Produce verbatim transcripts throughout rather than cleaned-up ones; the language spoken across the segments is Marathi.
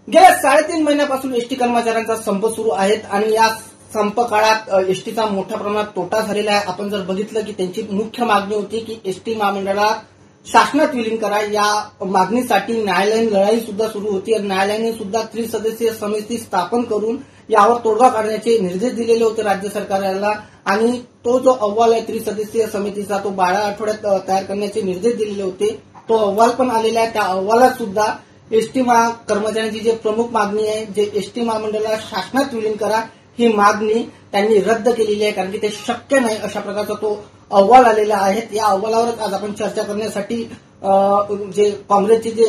गेल्या साडेतीन महिन्यापासून एसटी कर्मचाऱ्यांचा संप सुरू आहेत आणि या संप काळात एसटीचा मोठ्या प्रमाणात तोटा झालेला आहे। आपण जर बघितलं की त्यांची मुख्य मागणी होती की एसटी महामंडळात शासनात विलीन करा। या मागणीसाठी न्यायालयीन लढाई सुद्धा सुरू होती आणि न्यायालयाने सुद्धा त्रिसदस्यीय समिती स्थापन करून यावर तोडगा काढण्याचे निर्देश दिलेले होते राज्य सरकारला आणि तो जो अहवाल आहे त्रिसदस्यीय समितीचा तो बारा आठवड्यात तयार करण्याचे निर्देश दिलेले होते। तो अहवाल पण आलेला आहे। त्या अहवालात सुद्धा एसटी महा कर्मचाऱ्यांची जे प्रमुख मागणी आहे जे एसटी महामंडळाला शासनात विलीन करा ही मागणी त्यांनी रद्द केलेली आहे, कारण की ते शक्य नाही अशा प्रकारचा तो अहवाल आलेला आहे। या अहवालावरच आज आपण चर्चा करण्यासाठी जे काँग्रेसचे जे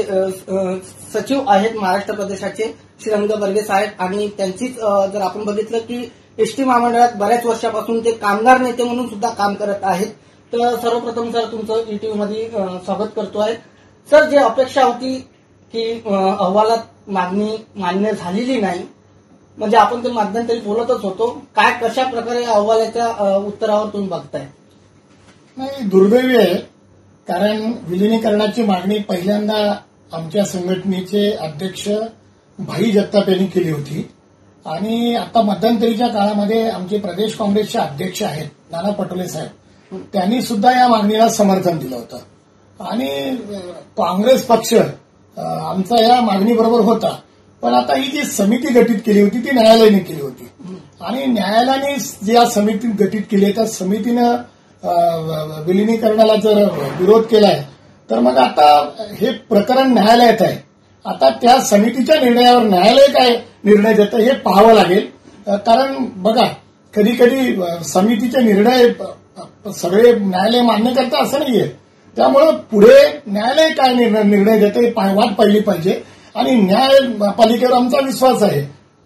सचिव आहेत महाराष्ट्र प्रदेशाचे श्रीरंग बर्गे साहेब आणि त्यांचीच जर आपण बघितलं की एसटी महामंडळात बऱ्याच वर्षापासून ते कामगार नेते म्हणून सुद्धा काम करत आहेत। तर सर्वप्रथम सर तुमचं ईटीव्ही मध्ये स्वागत करतोय। सर, जे अपेक्षा होती की अहवालात मागणी मान्य झालेली नाही, म्हणजे आपण ते मध्यंतरी बोलतच होतो, काय कशा प्रकारे अहवालाच्या उत्तरावर तुम्ही बघताय? नाही, दुर्दैवी आहे, कारण विलिनीकरणाची मागणी पहिल्यांदा आमच्या संघटनेचे अध्यक्ष भाई जगताप यांनी केली होती आणि आता मध्यंतरीच्या काळामध्ये आमचे प्रदेश काँग्रेसचे अध्यक्ष आहेत नाना पटोले साहेब, त्यांनी सुद्धा या मागणीला समर्थन दिलं होतं आणि काँग्रेस पक्ष आमचा या मागणीबरोबर होता। पण आता ही जी समिती गठीत केली होती ती न्यायालयाने केली होती आणि न्यायालयाने जी या समिती गठीत केली त्या समितीनं विलिनीकरणाला जर विरोध केलाय तर मग आता हे प्रकरण न्यायालयात आहे। आता त्या समितीच्या निर्णयावर न्यायालय काय निर्णय देतं हे पाहावं लागेल, कारण बघा कधी कधी समितीचे निर्णय सगळे न्यायालय मान्य करतं असं नाहीये। त्यामुळे पुढे न्यायालय काय निर्णय देतं हे वाट पाहिली पाहिजे आणि न्यायपालिकेवर आमचा विश्वास आहे।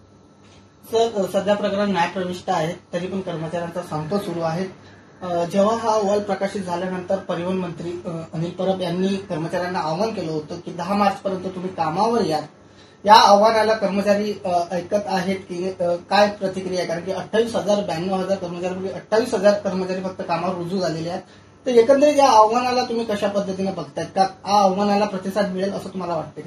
सर, सध्या प्रकरण न्यायप्रविष्ट आहे तरी पण कर्मचाऱ्यांचा संप सुरू आहे। जेव्हा हा अहवाल प्रकाशित झाल्यानंतर परिवहन मंत्री अनिल परब यांनी कर्मचाऱ्यांना आवाहन केलं होतं की दहा मार्च पर्यंत तुम्ही कामावर या। या आव्हानाला कर्मचारी ऐकत आहेत की काय प्रतिक्रिया आहे? कारण की अठ्ठावीस हजार ब्याण्णव हजार कर्मचाऱ्यांपैकी अठ्ठावीस हजार कर्मचारी फक्त कामावर रुजू झालेले आहेत। तर एकंदरीत या आव्हानाला तुम्ही कशा पद्धतीने बघतायत? का या आव्हानाला प्रतिसाद मिळेल असं तुम्हाला वाटते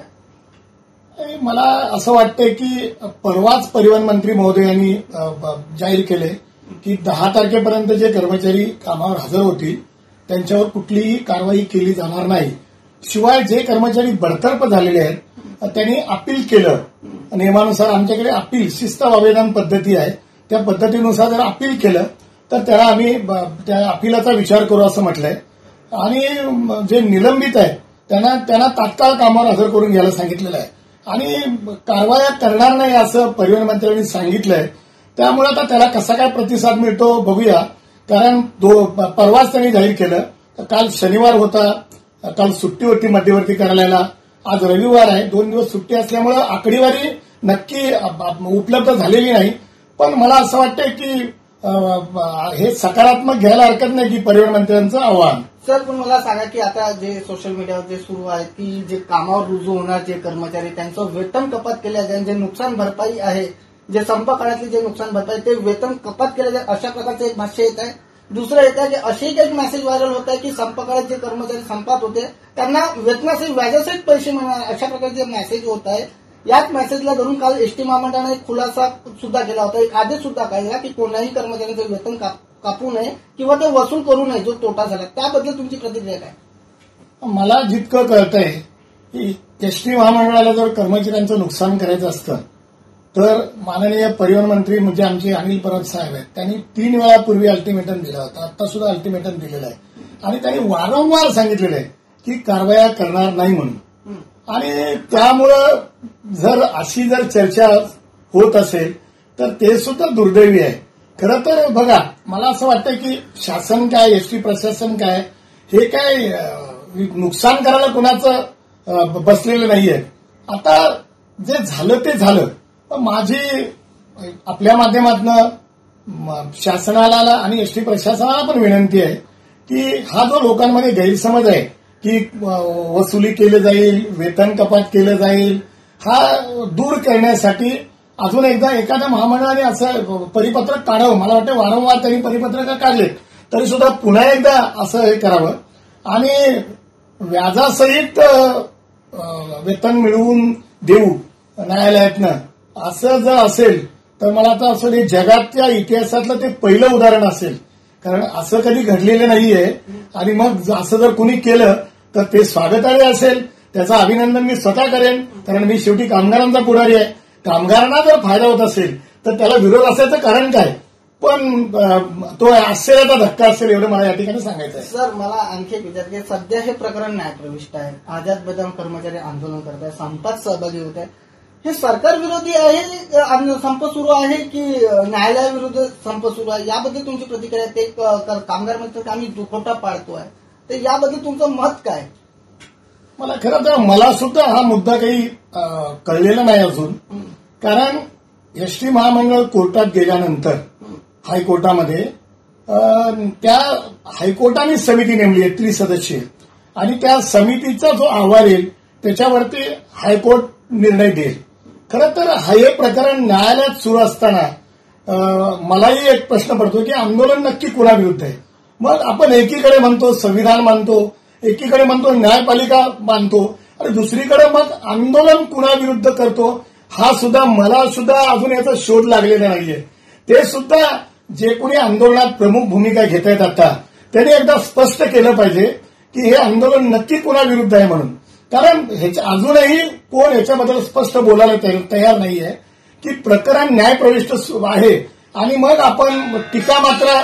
का? मला असं वाटतंय की परवाच परिवहन मंत्री महोदयांनी जाहीर केले की दहा तारखेपर्यंत जे कर्मचारी कामावर हजर होतील त्यांच्यावर कुठलीही कारवाई केली जाणार नाही। शिवाय जे कर्मचारी बडतर्फ झालेले आहेत त्यांनी अपील केलं, नियमानुसार आमच्याकडे अपील शिस्त आवेदन पद्धती आहे, त्या पद्धतीनुसार जर अपील केलं तर त्याला आम्ही त्या अपीलाचा विचार करू असं म्हटलंय आणि जे निलंबित आहेत त्यांना त्यांना तात्काळ कामावर हजर करून घ्यायला सांगितलेलं आहे आणि कारवाया करणार नाही असं परिवहन मंत्र्यांनी सांगितलंय। त्यामुळे आता त्याला कसा काय प्रतिसाद मिळतो बघूया, कारण परवाच त्यांनी जाहीर केलं। काल शनिवार होता, काल सुट्टी होती मध्यवर्ती कार्यालयाला, आज रविवार आहे, दोन दिवस सुट्टी असल्यामुळे आकडेवारी नक्की उपलब्ध झालेली नाही। पण मला असं वाटतंय की हे सकारात्मक घ्यायला हरकत नाही की परिवहन मंत्र्यांचं आव्हान। सर, पण मला सांगा की आता जे सोशल मीडियावर जे सुरू आहे की जे कामावर रुजू होणार जे कर्मचारी त्यांचं वेतन कपात केलं जाईल, जे नुकसान भरपाई आहे, जे संप काळातली जे नुकसान भरपाई ते वेतन कपात केलं जाईल अशा प्रकारचं एक भाष्य येत आहे। दुसरं येत आहे की अशी एक मेसेज व्हायरल होत आहे की संप काळात जे कर्मचारी संपात होते त्यांना वेतनासहित व्याजासहित पैसे मिळणार अशा प्रकारचे मेसेज होत आहे। याच मेसेजला धरून काल एसटी महामंडळाने एक खुलासा सुद्धा केला होता, एक आदेश सुद्धा काढला की कोणाही कर्मचाऱ्यांचं वेतन कापू नये किंवा ते वसूल करू नये जो तोटा झाला। त्याबद्दल तुमची प्रतिक्रिया काय? मला जितकं कळतंय की एसटी महामंडळाला जर कर्मचाऱ्यांचं नुकसान करायचं असतं तर माननीय परिवहन मंत्री म्हणजे आमचे अनिल परब साहेब आहेत, त्यांनी तीन वेळा पूर्वी अल्टिमेटम दिला होता, आता सुद्धा अल्टिमेटम दिलेलं आहे आणि त्यांनी वारंवार सांगितलेलं आहे की कारवाया करणार नाही म्हणून। आणि त्यामुळं जर अशी जर चर्चा होत असेल तर ते सुद्धा दुर्दैवी आहे। खरं तर बघा, मला असं वाटतं की शासन काय एसटी प्रशासन काय हे काय नुकसान करायला कुणाचं बसलेलं नाहीये। आता जे झालं ते झालं, माझी आपल्या माध्यमातून शासनाला आणि एसटी प्रशासनाला पण विनंती आहे की हा जो लोकांमध्ये गैरसमज आहे की वसुली केली जाईल, वेतन कपात केलं जाईल, हा दूर करण्यासाठी अजून एकदा एखाद्या महामंडळाने असं परिपत्रक काढावं। मला वाटतं वारंवार त्यांनी परिपत्रक काढले तरी सुद्धा पुन्हा एकदा असं हे करावं आणि व्याजासहित वेतन मिळवून देऊ न्यायालयातनं असं जर असेल तर मला आता असं हे जगाच्या इतिहासातलं ते पहिलं उदाहरण असेल. कारण असं कधी घडलेलं नाहीये आणि मग असं जर कुणी केलं तर ते स्वागतार्ह असेल, त्याचं अभिनंदन मी स्वतः करेन. कारण मी शेवटी कामगारांचा पुढारी आहे. कामगारांना जर फायदा होत असेल तर त्याला विरोध असायचं कारण काय, पण तो आश्चर्याचा धक्का असेल एवढं मला या ठिकाणी सांगायचं आहे. सर, मला आणखी एक विचार की सध्या हे प्रकरण न्यायप्रविष्ट आहे. आझाद मैदान कर्मचारी आंदोलन करत आहे, संपात सहभागी होत आहे. हे सरकार विरोधी आहे, संप सुरू आहे की न्यायालयाविरुद्ध संप सुरू आहे, याबद्दल तुमची प्रतिक्रिया? ते कामगार म्हणतात आम्ही दुखवटा पाळतोय, तर याबद्दल तुमचं मत काय? मला खरं तर मला सुद्धा हा मुद्दा काही कळलेला नाही अजून. कारण एसटी महामंडळ कोर्टात गेल्यानंतर हायकोर्टामध्ये त्या हायकोर्टाने समिती नेमली आहे त्रिसदस्यीय, आणि त्या समितीचा जो अहवाल येईल त्याच्यावरती हायकोर्ट निर्णय देईल. खरं तर हे प्रकरण न्यायालयात सुरू असताना मलाही एक प्रश्न पडतो की आंदोलन नक्की कुणाविरुद्ध आहे. मग आपण एकीकडे म्हणतो संविधान मानतो, एकीकडे म्हणतो न्यायपालिका मानतो, आणि दुसरीकडे मग आंदोलन कुणाविरुद्ध करतो हा सुद्धा मला सुद्धा अजून याचा शोध लागलेला नाहीये. ते सुद्धा जे कोणी आंदोलनात प्रमुख भूमिका घेत आहेत आता त्यांनी एकदा स्पष्ट केलं पाहिजे की हे आंदोलन नक्की कुणाविरुद्ध आहे म्हणून. कारण ह्याच्या अजूनही कोण याच्याबद्दल स्पष्ट बोलायला तयार नाहीये की प्रकरण न्यायप्रविष्ट आहे, आणि मग आपण टीका मात्र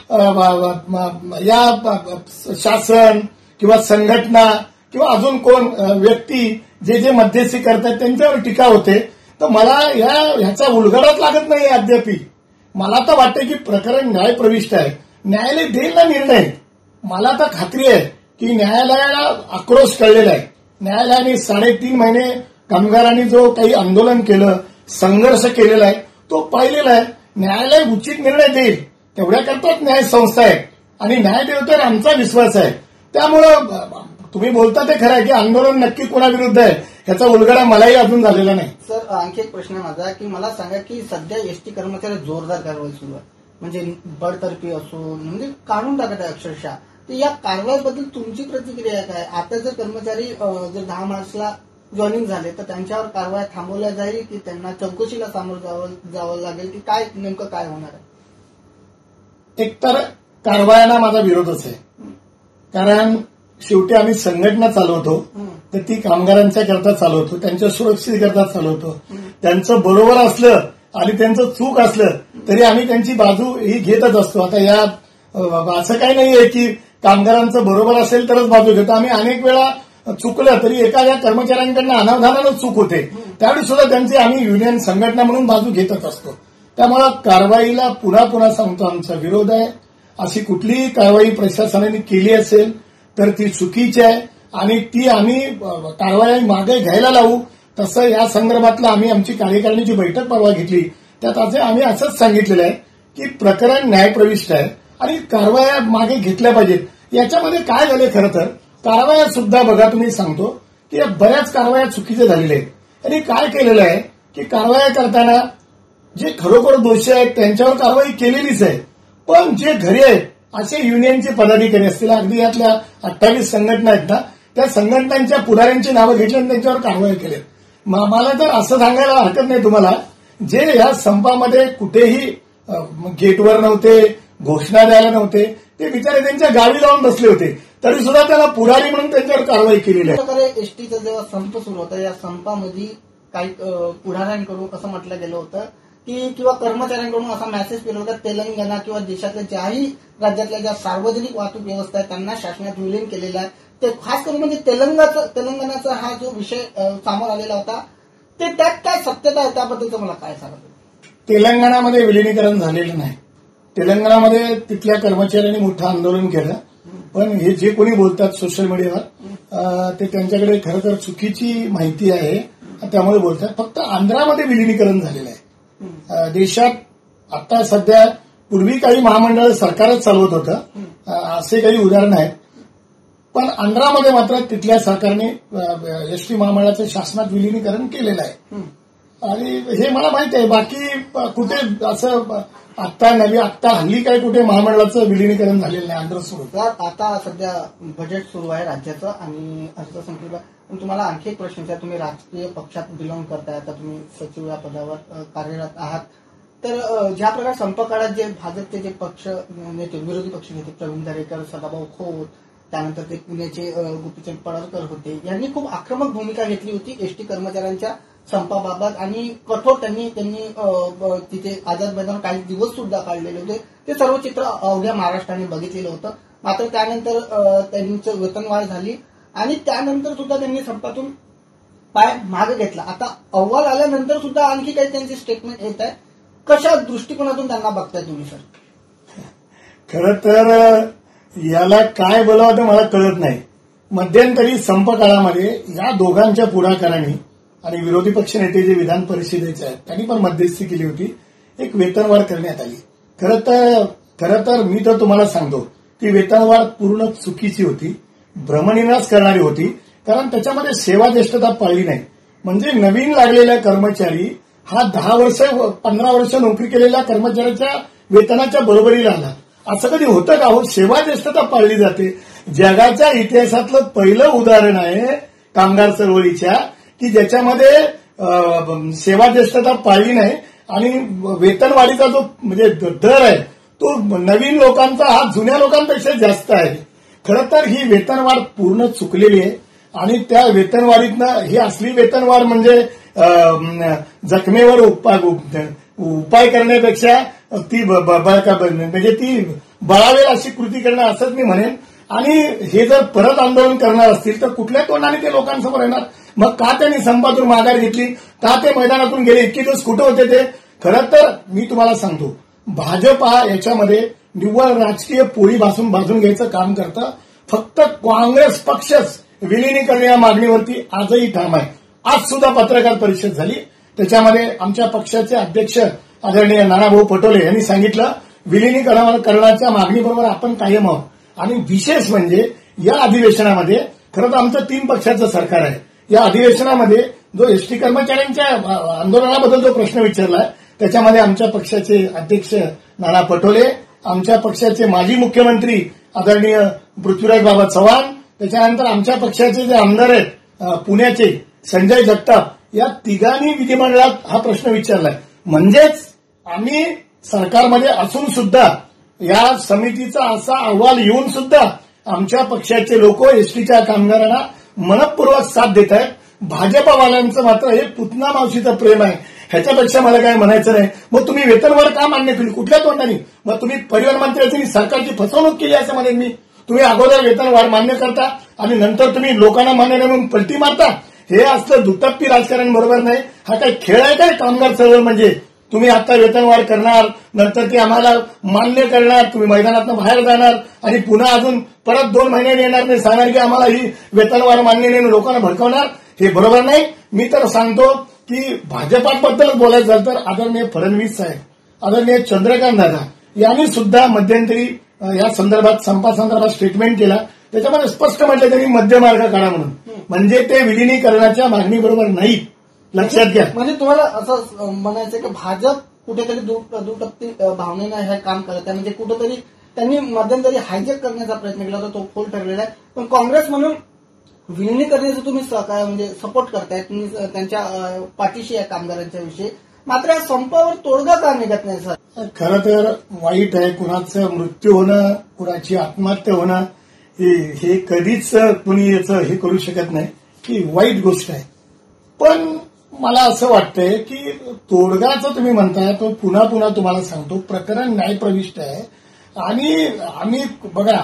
या शासन किंवा संघटना किंवा अजून कोण व्यक्ती जे जे मध्यस्थी करतात त्यांच्यावर टीका होते. तर मला या ह्याचा उलगडाच लागत नाही अद्याप. मला तर वाटतं की प्रकरण न्यायप्रविष्ट आहे, न्यायालय देईल ना निर्णय. मला तर खात्री आहे की न्यायालयाला आक्रोश कळलेला आहे. न्यायालयाने साडेतीन महिने कामगारांनी जो काही आंदोलन केलं, संघर्ष केलेला आहे तो पाहिलेला आहे. न्यायालय उचित निर्णय देईल तेवढ्या करताच न्याय संस्था आहे, आणि न्यायदेवतेवर आमचा विश्वास आहे. त्यामुळं तुम्ही बोलता ते खरं आहे की आंदोलन नक्की कुणाविरुद्ध आहे ह्याचा उलगडा मलाही अजून झालेला नाही. सर, आणखी एक प्रश्न माझा की मला सांगा की सध्या एसटी कर्मचारी जोरदार कारवाई सुरू आहे, म्हणजे बडतर्फी असो, म्हणजे काढून टाकत आहे अक्षरशः. तर या कारवाईबद्दल तुमची प्रतिक्रिया काय? आता जर कर्मचारी जर दहा मार्चला जॉईनिंग झाले तर त्यांच्यावर कारवाई थांबवल्या जाईल की त्यांना चौकशीला सामोरं जावं लागेल की काय, नेमकं काय होणार आहे? एकतर कारवायांना माझा विरोधच आहे. कारण शेवटी आम्ही संघटना चालवतो तर ती कामगारांच्या करता चालवतो, त्यांच्या सुरक्षेकरता चालवतो. त्यांचं बरोबर असलं आणि त्यांचं चूक असलं तरी आम्ही त्यांची बाजू ही घेतच असतो. आता या असं काही नाहीये की कामगारांचं बरोबर असेल तरच बाजू घेतो. आम्ही अनेक वेळा चुकलं तरी एखाद्या कर्मचाऱ्यांकडनं अनावधानानं चूक होते, त्यावेळी सुद्धा त्यांची आम्ही युनियन संघटना म्हणून बाजू घेतच असतो. त्यामुळे कारवाईला पुन्हा पुन्हा सांगतो आमचा विरोध आहे. अशी कुठलीही कारवाई प्रशासनाने केली असेल तर ती चुकीची आहे, आणि ती आम्ही कारवाई मागे घ्यायला लावू. तसं या संदर्भातलं आम्ही आमची कार्यकारिणीची बैठक परवा घेतली, त्यात आज आम्ही असंच सांगितलेलं आहे की प्रकरण न्यायप्रविष्ट आहे आणि कारवाया मागे घेतल्या पाहिजेत. याच्यामध्ये काय झाले खरं तर कारवाया सुद्धा बघा, तुम्ही सांगतो की बऱ्याच कारवाया चुकीच्या झालेल्या आहेत. आणि काय केलेलं आहे की कारवाया करताना जे खरोखर दोषी आहेत त्यांच्यावर कारवाई केलेलीच आहे, पण जे घरी आहेत असे युनियनचे पदाधिकारी असतील, अगदी यातल्या अठ्ठावीस संघटना आहेत ना, त्या संघटनांच्या पुढाऱ्यांची नावं घेतली आणि त्यांच्यावर कारवाई केली. मला तर असं सांगायला हरकत नाही तुम्हाला, जे या संपामध्ये कुठेही गेटवर नव्हते, घोषणा द्यायला नव्हते, ते बिचारे त्यांच्या गावी जाऊन बसले होते, तरी सुद्धा त्याला पुढारी म्हणून त्यांच्यावर कारवाई केलेली आहे. प्रकारे एसटीचा जेव्हा संप सुरू होता, या संपामध्ये काही पुढाऱ्यांकडून असं म्हटलं गेलं होतं की किंवा कर्मचाऱ्यांकडून असा मेसेज केला होता तेलंगणा किंवा देशातल्या ज्याही राज्यातल्या ज्या सार्वजनिक वाहतूक व्यवस्था आहे त्यांना शासनात विलीन केलेला आहे. ते खास करून म्हणजे तेलंगणाचा तेलंगणाचा हा जो विषय समोर आलेला होता, ते त्यात काय सत्यता आहे त्याबद्दलचं मला काय सांगतो? तेलंगणामध्ये विलिनीकरण झालेलं नाही. तेलंगणामध्ये तिथल्या कर्मचाऱ्यांनी मोठं आंदोलन केलं, पण हे जे कोणी बोलतात सोशल मीडियावर ते त्यांच्याकडे खरं तर चुकीची माहिती आहे, त्यामुळे बोलतात. फक्त आंध्रामध्ये विलिनीकरण झालेलं आहे. देशात आता सध्या पूर्वी काही महामंडळ सरकारच चालवत होतं, असे काही उदाहरण आहेत, पण आंध्रामध्ये मात्र तिथल्या सरकारने एसटी महामंडळाचं शासनात विलिनीकरण केलेलं आहे. आणि हे मला माहिती आहे. बाकी कुठे असं आत्ता नवी आत्ता हल्ली काय कुठे महामंडळाचं विलिनीकरण झालेलं नाही आंध्र सोडून. आता सध्या बजेट सुरू आहे राज्याचं आणि अर्थसंकल्प पण तुम्हाला आणखी एक प्रश्न आहे, तुम्ही राजकीय पक्षात बिलॉंग करताय, आता तुम्ही सचिव या पदावर कार्यरत आहात, तर ज्या प्रकारे संप काळात जे भाजपचे जे पक्ष नेते, विरोधी पक्ष नेते प्रवीण दरेकर, सदाभाऊ खोत, त्यानंतर ते पुण्याचे गोपीचंद पडळकर होते, यांनी खूप आक्रमक भूमिका घेतली होती एसटी कर्मचाऱ्यांच्या संपाबाबत आणि कठोर त्यांनी त्यांनी तिथे आझाद मैदानावर काही दिवस सुद्धा काढलेले होते. ते सर्व चित्र अवघ्या महाराष्ट्राने बघितलेलं होतं. मात्र त्यानंतर त्यांचं वेतनवाढ झाली आणि त्यानंतर सुद्धा त्यांनी संपातून पाय मागे घेतला. आता अहवाल आल्यानंतर सुद्धा आणखी काही त्यांचे स्टेटमेंट येत आहे. कशा दृष्टिकोनातून त्यांना बघताय तुम्ही सर? खरं तर याला काय बोलावं ते मला कळत नाही. मध्यंतरी संप काळामध्ये या दोघांच्या पुढाकाराने आणि विरोधी पक्ष नेते जे विधान परिषदेचे आहेत त्यांनी पण मध्यस्थी केली होती, एक वेतनवाढ करण्यात आली. खरं तर खरं तर मी तर तुम्हाला सांगतो ती वेतनवाढ पूर्ण चुकीची होती, भ्रमनिरास करणारी होती. कारण त्याच्यामध्ये सेवा ज्येष्ठता पाळली नाही. म्हणजे नवीन लागलेला कर्मचारी हा दहा वर्ष पंधरा वर्ष नोकरी केलेल्या कर्मचाऱ्याच्या वेतनाच्या बरोबरीला आला. असं कधी होतं का? हो, सेवा ज्येष्ठता पाळली जाते. जगाच्या इतिहासातलं पहिलं उदाहरण आहे कामगार चळवळीच्या की ज्याच्यामध्ये सेवा ज्येष्ठता पाळली नाही आणि वेतनवाढीचा जो म्हणजे दर आहे तो नवीन लोकांचा हा जुन्या लोकांपेक्षा जास्त आहे. खरं तर ही वेतनवाढ पूर्ण चुकलेली आहे आणि त्या वेतनवाढीतनं ही असली वेतनवाढ म्हणजे जखमेवर उपाय करण्यापेक्षा ती म्हणजे ती बळावेल अशी कृती करणं असंच मी म्हणेन. आणि हे जर परत आंदोलन करणार असतील तर कुठल्या तोंडाने ते लोकांसमोर येणार? मग का त्यांनी संपातून माघार घेतली? का ते मैदानातून गेले? इतके दिवस कुठे होते ते? खरं तर मी तुम्हाला सांगतो, भाजपा याच्यामध्ये निव्वळ राजकीय पोळी भासून भाजून घ्यायचं काम करतं. फक्त काँग्रेस पक्षच विलिनीकरण या मागणीवरती आजही ठाम आहे. आज सुद्धा पत्रकार परिषद झाली, त्याच्यामध्ये आमच्या पक्षाचे अध्यक्ष आदरणीय नानाभाऊ पटोले यांनी सांगितलं विलिनीकरणाच्या मागणीबरोबर आपण कायम आहोत. आणि विशेष म्हणजे या अधिवेशनामध्ये खरं तर आमचं तीन पक्षाचं सरकार आहे. या अधिवेशनामध्ये जो एसटी कर्मचाऱ्यांच्या आंदोलनाबद्दल जो प्रश्न विचारला त्याच्यामध्ये आमच्या पक्षाचे अध्यक्ष नाना पटोले, आमच्या पक्षाचे माजी मुख्यमंत्री आदरणीय पृथ्वीराज बाबा चव्हाण, त्याच्यानंतर आमच्या पक्षाचे जे आमदार आहेत पुण्याचे संजय जगताप, या तिघांनी विधिमंडळात हा प्रश्न विचारलाय. म्हणजेच आम्ही सरकारमध्ये असून सुद्धा या समितीचा असा अहवाल येऊन सुद्धा आमच्या पक्षाचे लोक एसटीच्या कामगारांना मनपूर्वक साथ देत आहेत. भाजपावाल्यांचं मात्र हे पुतना मावशीचं प्रेम आहे. ह्याच्यापेक्षा मला काय म्हणायचं नाही. मग तुम्ही वेतनवाढ का मान्य केली? कुठल्या तोंडाने? मग तुम्ही परिवहन मंत्र्यांची सरकारची फसवणूक केली असं म्हणेन मी. तुम्ही अगोदर वेतनवाढ मान्य करता आणि नंतर तुम्ही लोकांना मान्य नाही म्हणून पलटी मारता. हे असलं दुटप्पी राजकारण बरोबर नाही. हा काय खेळ आहे काय कामगार चळवळ? म्हणजे तुम्ही आता वेतनवाढ करणार, नंतर ती आम्हाला मान्य करणार, तुम्ही मैदानातून बाहेर जाणार आणि पुन्हा अजून परत दोन महिन्याने येणार नाही, सांगणार की आम्हाला ही वेतनवाढ मान्य नाही, लोकांना भडकवणार. हे बरोबर नाही. मी तर सांगतो की भाजपाबद्दल बोलायचं झालं तर आदरणीय फडणवीस साहेब, आदरणीय चंद्रकांत दादा यांनी सुद्धा मध्यंतरी या संदर्भात संपासंदर्भात स्टेटमेंट केला. त्याच्यामध्ये स्पष्ट म्हटलं त्यांनी मध्यमार्ग काढा म्हणून. म्हणजे ते विलिनीकरणाच्या मागणीबरोबर नाही. लक्षात घ्या. म्हणजे तुम्हाला असं म्हणायचं की भाजप कुठेतरी दुटप्पी भावनेनं हे काम करत आहे. म्हणजे कुठेतरी त्यांनी मध्यंतरी हायजेक करण्याचा प्रयत्न केला होता, तो फोल ठरलेला आहे. पण काँग्रेस म्हणून विलिनीकरणाचं तुम्ही म्हणजे सपोर्ट करताय, तुम्ही त्यांच्या पाठीशी आहे कामगारांच्या विषयी. मात्र या संपावर तोडगा का निघत नाही सर? खरं तर वाईट आहे. कुणाचं मृत्यू होणं, कुणाची आत्महत्या होणं हे कधीच कुणी याचं हे करू शकत नाही की वाईट गोष्ट आहे. पण मला असं वाटतंय की तोडगाचं तुम्ही म्हणताय तो पुन्हा पुन्हा तुम्हाला सांगतो प्रकरण न्यायप्रविष्ट आहे. आणि आम्ही बघा,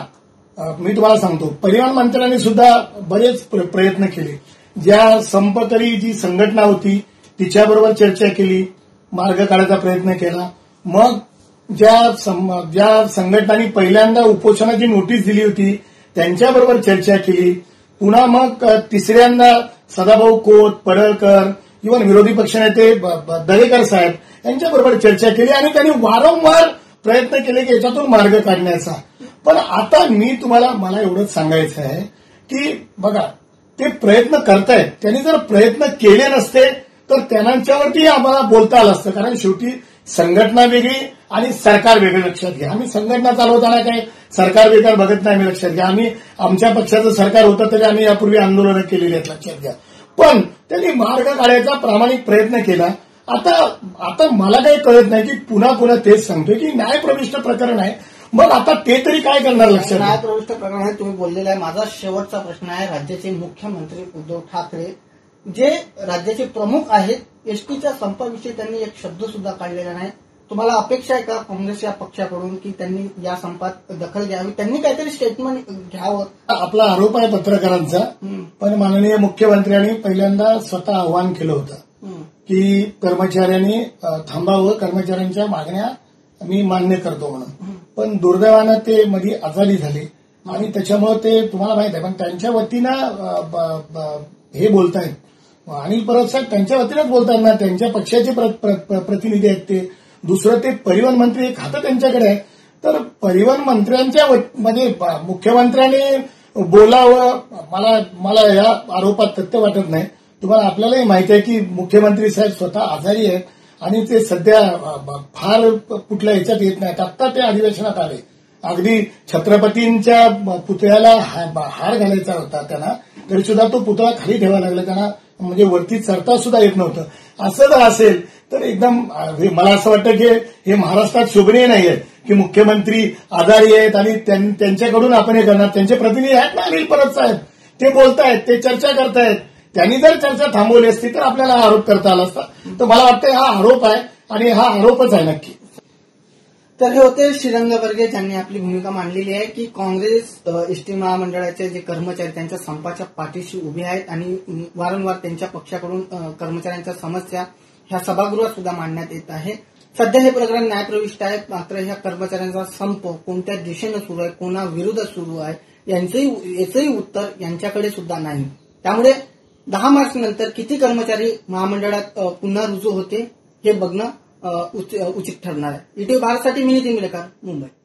मी तुम्हाला सांगतो परिवहन मंत्र्यांनी सुद्धा बरेच प्रयत्न केले. ज्या संपकरी जी संघटना होती तिच्याबरोबर चर्चा केली, मार्ग काढायचा प्रयत्न केला. मग ज्या ज्या संघटनांनी पहिल्यांदा उपोषणाची नोटीस दिली होती त्यांच्याबरोबर चर्चा केली. पुन्हा मग तिसऱ्यांदा सदाभाऊ खोत, पडळकर, इव्हन विरोधी पक्षनेते दरेकर साहेब यांच्याबरोबर चर्चा केली आणि त्यांनी वारंवार प्रयत्न केले की याच्यातून मार्ग काढण्याचा. पण आता मी तुम्हाला मला एवढंच सांगायचं आहे की बघा, ते प्रयत्न करतायत. त्यांनी जर प्रयत्न केले नसते तर त्यांच्यावरती आम्हाला बोलता आलं असतं. कारण शेवटी संघटना वेगळी आणि सरकार वेगळं लक्षात घ्या. आम्ही संघटना चालवताना काय सरकार वेगळं बघत नाही. आम्ही लक्षात घ्या, आम्ही आमच्या पक्षाचं सरकार होतं तरी आम्ही यापूर्वी आंदोलनं केलेली आहेत, लक्षात घ्या. पण त्यांनी मार्ग काढायचा प्रामाणिक प्रयत्न केला. आता आता मला काही कळत नाही की पुन्हा पुन्हा तेच सांगतोय की न्यायप्रविष्ट प्रकरण आहे, मग आता ते तरी काय करणार, लक्षात घ्या. न्यायप्रविष्ट प्रकरण आहे, तुम्ही बोललेलं आहे. माझा शेवटचा प्रश्न आहे, राज्याचे मुख्यमंत्री उद्धव ठाकरे जे राज्याचे प्रमुख आहेत, एसटीच्या संपाविषयी त्यांनी एक शब्द सुद्धा काढलेला नाही. तुम्हाला अपेक्षा आहे का काँग्रेस या पक्षाकडून की त्यांनी या संपात दखल घ्यावी, त्यांनी काहीतरी स्टेटमेंट घ्यावं? आपला आरोप आहे पत्रकारांचा, पण माननीय मुख्यमंत्र्यांनी पहिल्यांदा स्वतः आवाहन केलं होतं की कर्मचाऱ्यांनी थांबावं, कर्मचाऱ्यांच्या मागण्या मी मान्य करतो म्हणून. पण दुर्दैवानं ते मध्ये आजारी झाले आणि त्याच्यामुळे ते तुम्हाला माहित आहे. पण त्यांच्या वतीनं हे बोलतायत, अनिल परब साहेब त्यांच्या वतीनंच बोलतात ना, त्यांच्या पक्षाचे प्रतिनिधी आहेत ते. दुसरं ते परिवहन मंत्री एक खातं त्यांच्याकडे आहे. तर परिवहन मंत्र्यांच्या म्हणजे मुख्यमंत्र्यांनी बोलावं, मला मला या आरोपात तथ्य वाटत नाही. तुम्हाला आपल्यालाही माहिती आहे की मुख्यमंत्री साहेब स्वतः आजारी आहेत आणि ते सध्या फार कुठल्या ह्याच्यात येत नाहीत. आत्ता ते अधिवेशनात आले, अगदी छत्रपतींच्या पुतळ्याला हार घालायचा होता त्यांना, तरी सुद्धा तो पुतळा खाली ठेवायला लागला त्यांना, म्हणजे वरती चढता सुद्धा येत नव्हतं. असं जर असेल तर एकदम मला असं वाटतं की हे महाराष्ट्रात शोभनीय नाही आहे की मुख्यमंत्री आजारी आहेत आणि त्यांच्याकडून आपण हे करणार. त्यांचे प्रतिनिधी आहेत ना अनिल परब साहेब, ते बोलतायत, ते चर्चा करतायत. त्यांनी जर चर्चा थांबवली असती तर आपल्याला हा आरोप करता आला असता. तर मला वाटतं हा आरोप आहे आणि हा आरोपच आहे नक्की. तर हे होते श्रीरंग वर्गे, ज्यांनी आपली भूमिका मांडलेली आहे की काँग्रेस एसटी महामंडळाचे जे कर्मचारी त्यांच्या संपाच्या पाठीशी उभे आहेत आणि वारंवार त्यांच्या पक्षाकडून कर्मचाऱ्यांच्या समस्या ह्या सभागृहात सुद्धा मांडण्यात येत आहे. सध्या हे प्रकरण न्यायप्रविष्ट आहे, मात्र ह्या कर्मचाऱ्यांचा संप कोणत्या दिशेनं सुरू आहे, कोणाविरुद्ध सुरू आहे, यांचंही याचंही उत्तर यांच्याकडे सुद्धा नाही. त्यामुळे दहा मार्च नंतर किती कर्मचारी महामंडळात पुन्हा रुजू होते हे बघणं उचित ठरणार आहे. ईटीव्ही भारतसाठी मी नितीन मिलेकर, मुंबई.